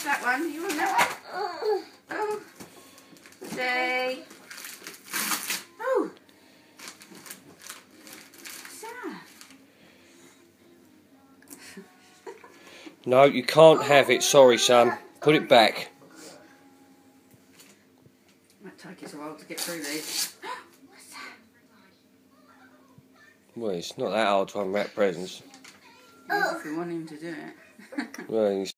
that one? You want that one? Oh. Say. Oh. What's that? No, you can't have it. Sorry, son. Put it back. Might take us a while to get through these. What's that? Well, it's not that hard to unwrap presents. If we want him to do it. Well,